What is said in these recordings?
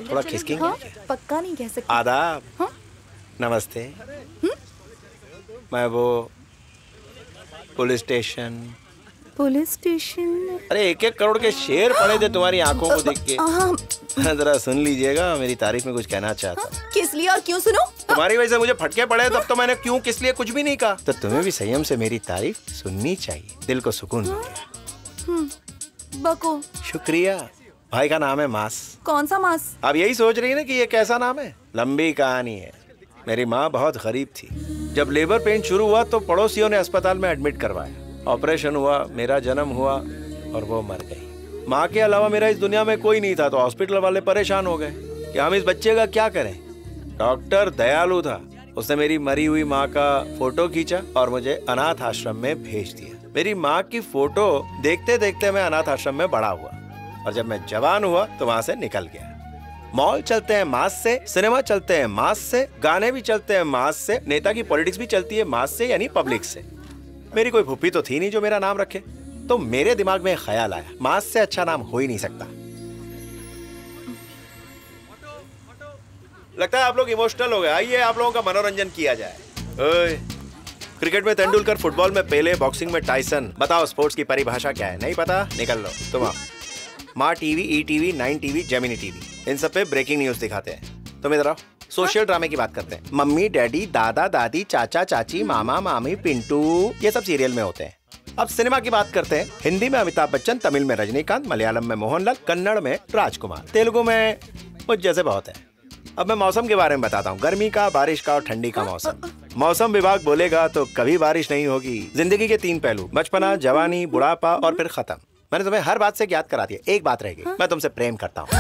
थोड़ा किसकिंग। हाँ, पक्का नहीं कह सकती। आदाब। हाँ? नमस्ते। मैं वो पुलिस स्टेशन। Police station? अरे 1-1 करोड़ के शेर पड़े थे तुम्हारी आंखों को देख के। जरा सुन लीजिएगा, मेरी तारीफ में कुछ कहना चाहता हूँ। किस लिए और क्यों सुनो? तुम्हारी वजह से मुझे फटके पड़े, तब तो मैंने क्यों किस लिए कुछ भी नहीं कहा। तो तुम्हें भी संयम से मेरी तारीफ सुननी चाहिए, दिल को सुकून मिलेगा। बको। शुक्रिया। भाई का नाम है मास। कौन सा मास? आप यही सोच रही है ना कि ये कैसा नाम है? लंबी कहानी है। मेरी माँ बहुत गरीब थी। जब लेबर पेन शुरू हुआ तो पड़ोसियों ने अस्पताल में एडमिट करवाया। ऑपरेशन हुआ, मेरा जन्म हुआ और वो मर गई। माँ के अलावा मेरा इस दुनिया में कोई नहीं था, तो हॉस्पिटल वाले परेशान हो गए कि हम इस बच्चे का क्या करें। डॉक्टर दयालु था, उसने मेरी मरी हुई माँ का फोटो खींचा और मुझे अनाथ आश्रम में भेज दिया। मेरी माँ की फोटो देखते देखते मैं अनाथ आश्रम में बड़ा हुआ, और जब मैं जवान हुआ तो वहाँ से निकल गया। मॉल चलते हैं मास से, सिनेमा चलते हैं मास से, गाने भी चलते हैं मास से, नेता की पॉलिटिक्स भी चलती है मास से, यानी पब्लिक से। मेरी कोई फूफी तो थी नहीं जो मेरा नाम रखे, तो मेरे दिमाग में ख्याल आया मास से अच्छा नाम हो ही नहीं सकता। लगता है आप लोग इमोशनल हो गए। आइए आप लोगों का मनोरंजन किया जाए। ओए, क्रिकेट में तेंदुलकर, फुटबॉल में पेले, बॉक्सिंग में टाइसन। बताओ स्पोर्ट्स की परिभाषा क्या है? नहीं पता? निकल लो तुम। माँ TV, ETV, 9 TV, Gemini TV, इन सब पे ब्रेकिंग न्यूज दिखाते हैं। तुम इधर आओ, सोशल ड्रामे की बात करते हैं। मम्मी डैडी, दादा दादी, चाचा चाची, मामा मामी, पिंटू, ये सब सीरियल में होते हैं। अब सिनेमा की बात करते हैं। हिंदी में अमिताभ बच्चन, तमिल में रजनीकांत, मलयालम में मोहनलाल, कन्नड़ में राजकुमार, तेलुगु में मुझ जैसे बहुत है। अब मैं मौसम के बारे में बताता हूँ। गर्मी का, बारिश का और ठंडी का मौसम। मौसम विभाग बोलेगा तो कभी बारिश नहीं होगी। जिंदगी के 3 पहलू, बचपना, जवानी, बुढ़ापा और फिर खत्म। मैंने तुम्हें हर बात से ज्ञात करा दिया, एक बात रहेगी, मैं तुमसे प्रेम करता हूँ।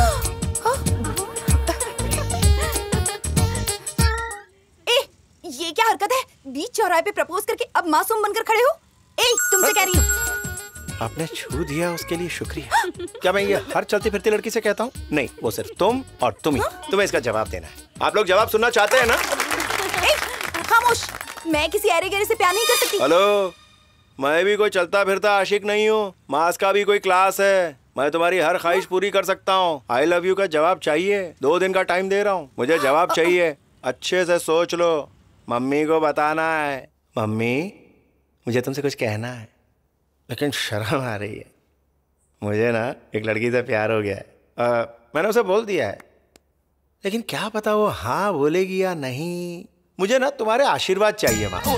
ये क्या हरकत है? बीच चौराहे पे प्रपोज करके अब मासूम बनकर खड़े हो? तुमसे कह रही हूँ। आपने छू दिया, उसके लिए शुक्रिया। क्या मैं ये हर चलती फिरती लड़की से कहता हूँ? नहीं, वो सिर्फ तुम और तुम ही। तुम्हें इसका जवाब देना है। आप लोग जवाब सुनना चाहते हैं ना? खामोश। मैं किसी ऐरे गहरे से प्यार नहीं कर सकती। हेलो, मैं भी कोई चलता फिरता आशिक नहीं हूँ। मास का भी कोई क्लास है। मैं तुम्हारी हर ख्वाहिश पूरी कर सकता हूँ। आई लव यू का जवाब चाहिए? 2 दिन का टाइम दे रहा हूँ, मुझे जवाब चाहिए। अच्छे से सोच लो, मम्मी को बताना है। मम्मी, मुझे तुमसे कुछ कहना है, लेकिन शर्म आ रही है। मुझे ना एक लड़की से प्यार हो गया है। मैंने उसे बोल दिया है, लेकिन क्या पता वो हाँ बोलेगी या नहीं। मुझे ना तुम्हारे आशीर्वाद चाहिए माँ।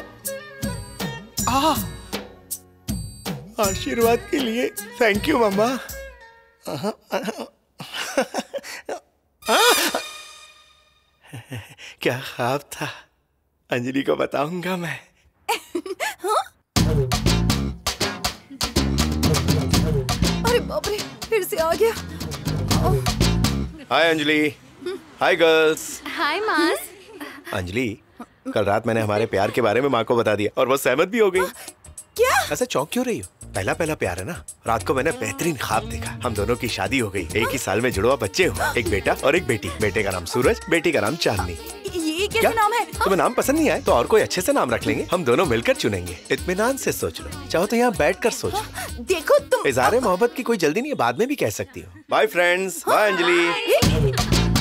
आशीर्वाद के लिए थैंक यू मम्मा। क्या ख्वाब था, अंजलि को बताऊंगा मैं। अरे बाप रे, फिर से आ गया। Hi Anjali. Hi girls. Hi mass. Anjali, कल रात मैंने हमारे प्यार के बारे में माँ को बता दिया और वो सहमत भी हो गई। क्या? ऐसे चौंक क्यों रही हो? पहला पहला प्यार है ना। रात को मैंने बेहतरीन ख्वाब देखा, हम दोनों की शादी हो गई। एक ही साल में जुड़वा बच्चे हुए, एक बेटा और एक बेटी। बेटे का नाम सूरज, बेटी का नाम चांदनी। ये कैसे नाम है? तुम्हें नाम पसंद नहीं आए तो और कोई अच्छे से नाम रख लेंगे, हम दोनों मिलकर चुनेंगे। इत्मीनान से सोच लो, चाहो तो यहाँ बैठकर सोचो। देखो तुम, इज़हारे मोहब्बत की कोई जल्दी नहीं है, बाद में भी कह सकती हो। Bye friends, bye Anjali.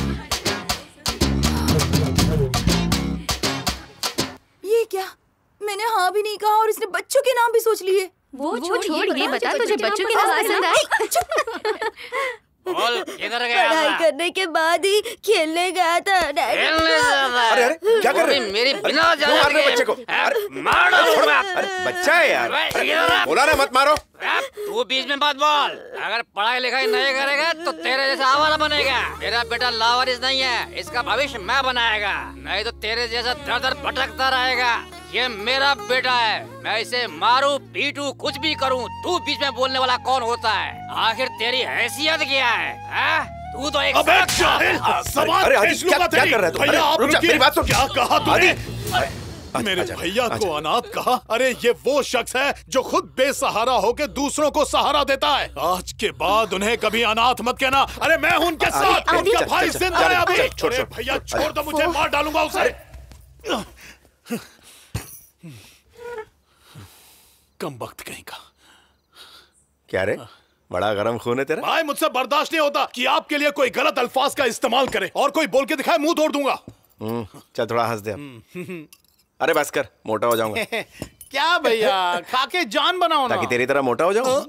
ये क्या? मैंने हाँ भी नहीं कहा और इसने बच्चों के नाम भी सोच लिए। वो छोड़, ये बता तुझे बच्चों के नाम पसंद आए? बोल, किधर गया पढ़ाई था? करने के बाद ही खेलने गया था। खेलने जाता है। अरे अरे, क्या कर रहे हो? मेरी बिना क्यों जाने मार रहे हो के- बच्चे को? अरे, मार डालो छोड़ो। मैं। अरे बच्चा है यार। अरे, अरे, इधर आ। बोला ना मत मारो। तू बीच में मत बोल। अगर पढ़ाई लिखाई नहीं करेगा तो तेरे जैसा आवारा बनेगा। मेरा बेटा लावारिस नहीं है, इसका भविष्य मैं बनाएगा, नहीं तो तेरे जैसा दर दर भटकता रहेगा। ये मेरा बेटा है, मैं इसे मारूं पीटूं कुछ भी करूं, तू बीच में बोलने वाला कौन होता है? आखिर तेरी हैसियत क्या है? तू तो एक अबे जाहिल, सवाल अरे भेज लूंगा क्या तेरी। कर रहा है तू? भैया आप रुक जा, रुकिए। मेरी बात सुन। क्या कहा तूने? मेरे आजा, भैया आजा। को अनाथ कहा? अरे ये वो शख्स है जो खुद बेसहारा होके दूसरों को सहारा देता है। आज के बाद उन्हें कभी अनाथ मत कहना। अरे मैं हूं उनके साथ, उनका भाई जिंदा है अभी। अरे भैया छोड़ दो मुझे, मार डालूंगा उसे। कम वक्त कहीं का। क्या रे, बड़ा गरम खून है तेरा। भाई मुझसे बर्दाश्त नहीं होता कि आपके लिए कोई गलत अल्फाज का इस्तेमाल करे, और कोई बोल के दिखाए मुंह तोड़ दूंगा। चल थोड़ा हंस दे अब। अरे बस कर, मोटा हो जाऊंगा। क्या भैया, खा के जान बनाओ ना। ताकि तेरी तरह मोटा हो जाऊं।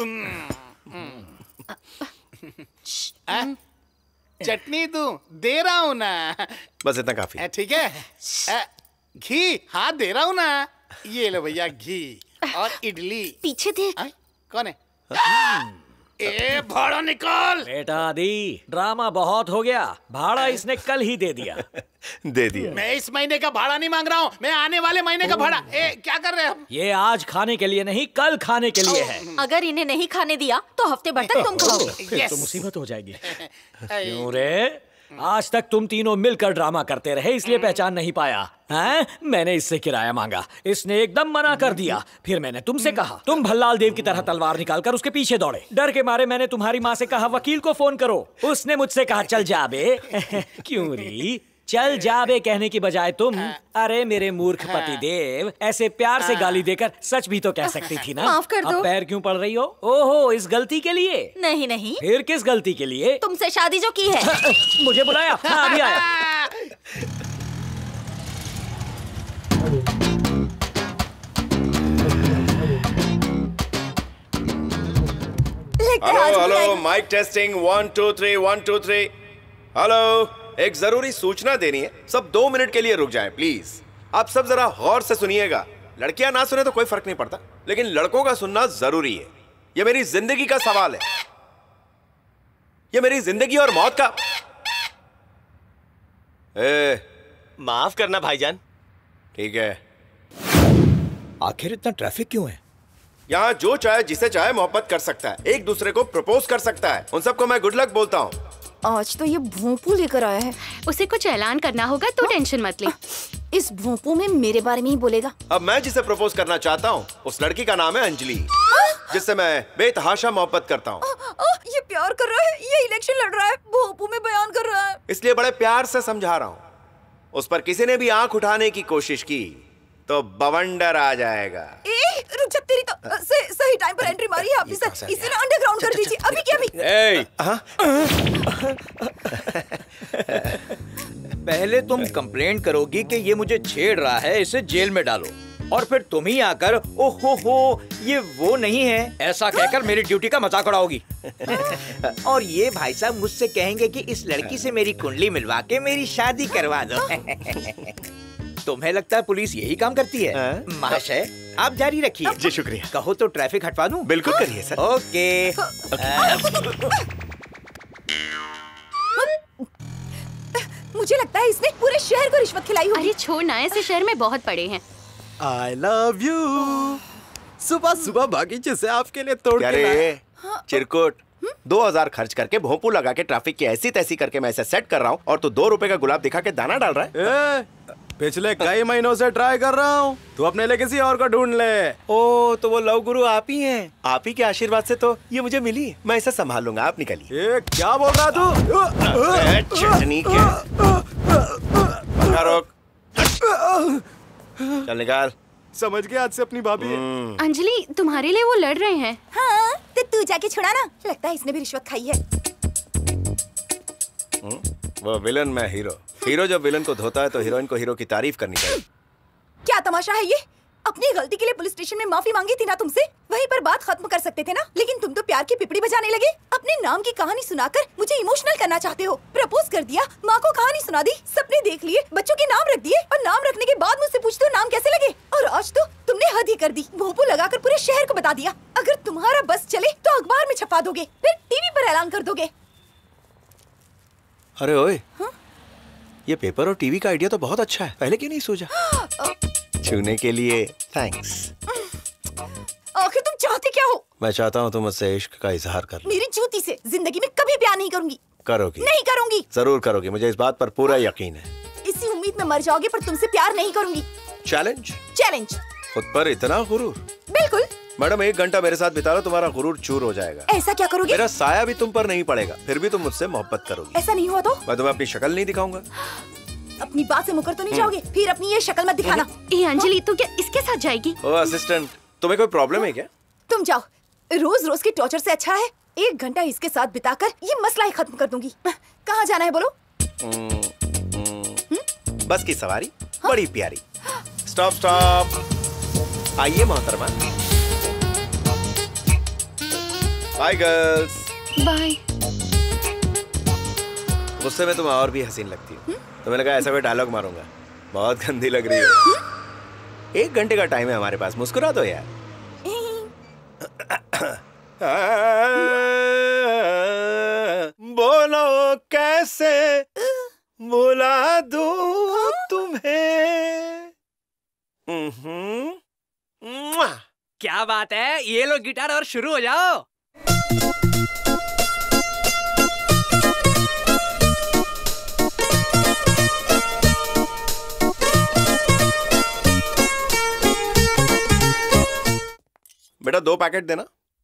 चटनी तू दे रहा हूँ ना। बस इतना काफी। ठीक है। घी हाँ दे रहा हूँ ना। ये लो भैया घी और इडली। पीछे देख। कौन है? ए भाड़ा निकाल। बेटा आदि, ड्रामा बहुत हो गया। भाड़ा इसने कल ही दे दिया। दे दिया। मैं इस महीने का भाड़ा नहीं मांग रहा हूँ, मैं आने वाले महीने का भाड़ा। क्या कर रहे हैं? ये आज खाने के लिए नहीं, कल खाने के लिए है। अगर इन्हें नहीं खाने दिया तो हफ्ते भर तक तुम खाओगे। फिर तो मुसीबत हो जाएगी। क्यों रे? आज तक तुम तीनों मिलकर ड्रामा करते रहे, इसलिए पहचान नहीं पाया हैं? मैंने इससे किराया मांगा, इसने एकदम मना कर दिया। फिर मैंने तुमसे कहा, तुम भल्लाल देव की तरह तलवार निकालकर उसके पीछे दौड़े। डर के मारे मैंने तुम्हारी माँ से कहा वकील को फोन करो, उसने मुझसे कहा चल जा बे। क्यों री? चल जा बे कहने की बजाय तुम, अरे मेरे मूर्ख पति देव, ऐसे प्यार से गाली देकर सच भी तो कह सकती थी ना। माफ कर दो। अब पैर क्यों पड़ रही हो? ओहो, इस गलती के लिए? नहीं नहीं, फिर किस गलती के लिए? तुमसे शादी जो की है। मुझे बुलाया? हाँ अभी आया। Hello hello, mike testing 1 2 3 1 2 3। Hello, एक जरूरी सूचना देनी है, सब 2 मिनट के लिए रुक जाएं प्लीज। आप सब जरा गौर से सुनिएगा। लड़कियां ना सुने तो कोई फर्क नहीं पड़ता, लेकिन लड़कों का सुनना जरूरी है। ये मेरी जिंदगी का सवाल है, ये मेरी जिंदगी और मौत का। माफ करना भाईजान। ठीक है। आखिर इतना ट्रैफिक क्यों है? यहाँ जो चाहे जिसे चाहे मोहब्बत कर सकता है, एक दूसरे को प्रपोज कर सकता है। उन सबको मैं गुड लक बोलता हूँ। आज तो ये भोंपू लेकर आया है। उसे कुछ ऐलान करना होगा, तू टेंशन मत ले। इस भोंपू में मेरे बारे में ही बोलेगा। अब मैं जिसे प्रपोज करना चाहता हूँ, उस लड़की का नाम है अंजलि, जिससे मैं बेतहाशा मोहब्बत करता हूँ। ये प्यार कर रहा है, ये इलेक्शन लड़ रहा है, भोंपू में बयान कर रहा है। इसलिए बड़े प्यार से समझा रहा हूँ। उस पर किसी ने भी आंख उठाने की कोशिश की तो बवंडर आ जाएगा। रुक जा, तेरी तो सही टाइम पर एंट्री मारी है आपने सर। इसे ना अंडरग्राउंड कर दीजिए अभी के अभी। पहले तुम कंप्लेंट करोगी कि ये मुझे छेड़ रहा है, इसे जेल में डालो, और फिर तुम ही आकर ओहो हो ये वो नहीं है ऐसा कहकर मेरी ड्यूटी का मजाक उड़ाओगी। और ये भाई साहब मुझसे कहेंगे कि इस लड़की से मेरी कुंडली मिलवा के मेरी शादी करवा दो। तुम्हें लगता है पुलिस यही काम करती है? महाशय आप जारी रखिए। जी शुक्रिया। कहो तो ट्रैफिक हटवा दूं? बिल्कुल करिए सर। ओके। मुझे लगता है इसने पूरे शहर को रिश्वत खिलाई होगी। अरे छोड़ ना, ऐसे शहर में बहुत पड़े हैं। I love you। सुबह सुबह बागीचे से आपके लिए तोड़ के लाया। चिरकुट 2000 खर्च करके भोंपू लगा के ट्रैफिक की ऐसी तैसी करके मैं इसे सेट कर रहा हूँ, और तू 2 रुपए का गुलाब दिखा के दाना डाल रहा है। पिछले कई महीनों से ट्राई कर रहा हूँ, तू अपने लिए किसी और को ढूंढ ले। ओ तो वो लव गुरु आप ही हैं। आप ही के आशीर्वाद से तो ये मुझे मिली। मैं इसे संभाल लूंगा, आप निकलिए। क्या बोल रहा तू? चटनी के रोक। चल निकाल। समझ गया, आज से अपनी भाभी है। अंजलि तुम्हारे लिए वो लड़ रहे हैं। हाँ, तो तू जाके छुड़ा ना। लगता है इसने भी रिश्वत खाई है। वो विलन, मैं हीरो। हीरो जब विलन को धोता है तो हीरोइन को हीरो की तारीफ करनी चाहिए। क्या तमाशा है ये? अपनी गलती के लिए पुलिस स्टेशन में माफी मांगी थी ना तुमसे, वहीं पर बात खत्म कर सकते थे ना। लेकिन तुम तो प्यार की पिपड़ी बजाने लगे। अपने नाम की कहानी सुनाकर मुझे इमोशनल करना चाहते हो। प्रपोज कर दिया, माँ को कहानी सुना दी, सपने देख लिए, बच्चों के नाम रख दिए, और नाम रखने के बाद मुझसे पूछते हो नाम कैसे लगे। और आज तो तुमने हद ही कर दी, भोंपू लगाकर पूरे शहर को बता दिया। अगर तुम्हारा बस चले तो अखबार में छपा दोगे, फिर टीवी पर ऐलान कर दोगे। अरे ओए, ये पेपर और टीवी का आइडिया तो बहुत अच्छा है, पहले क्यों नहीं सोचा? छूने के लिए थैंक्स। आखिर तुम चाहते क्या हो? मैं चाहता हूँ तुम मुझसे इश्क का इजहार कर लो। मेरी जूती से जिंदगी में कभी प्यार नहीं करूंगी। करोगी? नहीं करूंगी। जरूर करोगी, मुझे इस बात पर पूरा यकीन है। इसी उम्मीद में मर जाओगे, पर तुमसे प्यार नहीं करूंगी। चैलेंज? चैलेंज। खुद पर इतना गुरूर? बिल्कुल। मैडम 1 घंटा मेरे साथ बिता लो, तुम्हारा गुरूर चूर हो जाएगा। ऐसा क्या करोगे? मेरा साया भी तुम पर नहीं पड़ेगा, फिर भी तुम मुझसे मोहब्बत करोगी। ऐसा नहीं हुआ तो? मैं तुम्हें अपनी शक्ल नहीं दिखाऊंगा। अपनी बात से मुकर तो नहीं जाओगे? फिर अपनी ये शक्ल मत दिखाना। ए अंजलि, तू क्या इसके साथ जाएगी? ओ असिस्टेंट, तुम्हें कोई प्रॉब्लम है क्या? तुम जाओ, रोज रोज की टॉर्चर से अच्छा है 1 घंटा इसके साथ बिताकर ये मसला ही खत्म कर दूंगी। कहाँ जाना है बोलो? बस की सवारी बड़ी प्यारी। Stop stop. आइए मोहतरमा। Bye girls. बाय। गुस्से में तुम और भी हसीन लगती हो। तुम्हें लगा ऐसा कोई डायलॉग मारूंगा? बहुत गंदी लग रही हो। 1 घंटे का टाइम है हमारे पास, मुस्कुरा दो यार। बोलो कैसे बुला दूं तुम्हें। क्या बात है, ये लो गिटार और शुरू हो जाओ। बेटा 2 पैकेट देना।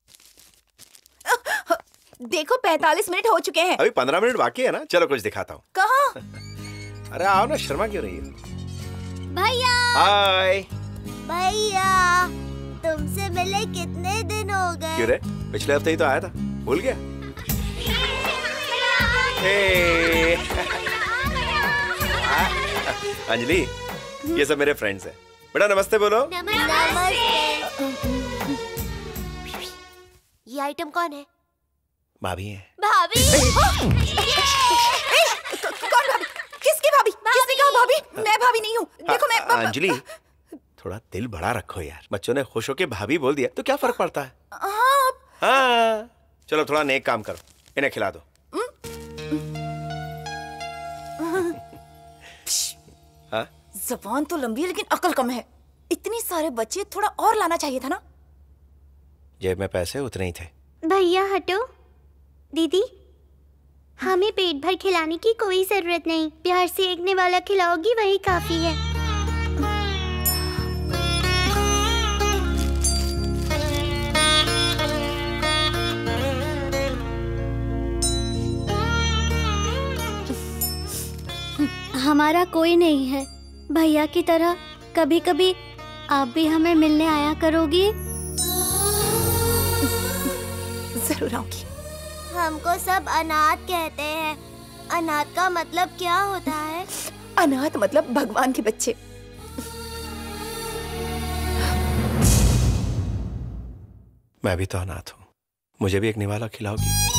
देखो 45 मिनट हो चुके हैं। अभी 15 मिनट बाकी है ना, चलो कुछ दिखाता हूँ। कहाँ? अरे आओ ना, शर्मा क्यों रही है? भैया। हाय। भैया तुमसे मिले कितने दिन हो गए? क्यों रे, पिछले हफ्ते ही तो आया था, भूल गया? हे। अंजलि, ये सब मेरे फ्रेंड्स हैं। बेटा नमस्ते बोलो। नमस्ते। ये आइटम कौन है? भाभी है। भाभी? कौन भाभी? किसकी भाभी? किसने कहा भाभी? मैं भाभी नहीं हूँ। देखो मैं अंजलि, थोड़ा दिल बड़ा रखो यार। बच्चों ने खुश होके भाभी बोल दिया तो क्या फर्क पड़ता है? हाँ। चलो थोड़ा नेक काम करो, इन्हें खिला दो। हाँ? ज़बान तो लंबी है लेकिन अकल कम है। इतने सारे बच्चे, थोड़ा और लाना चाहिए था ना। जेब में पैसे उतने ही थे। भैया हटो। दीदी हमें पेट भर खिलाने की कोई जरूरत नहीं, प्यार से एक निवाला खिलाओगी वही काफी है। हमारा कोई नहीं है, भैया की तरह कभी कभी आप भी हमें मिलने आया करोगी? जरूर आऊंगी। हमको सब अनाथ कहते हैं। अनाथ का मतलब क्या होता है? अनाथ मतलब भगवान के बच्चे। मैं भी तो अनाथ हूँ, मुझे भी एक निवाला खिलाओगी?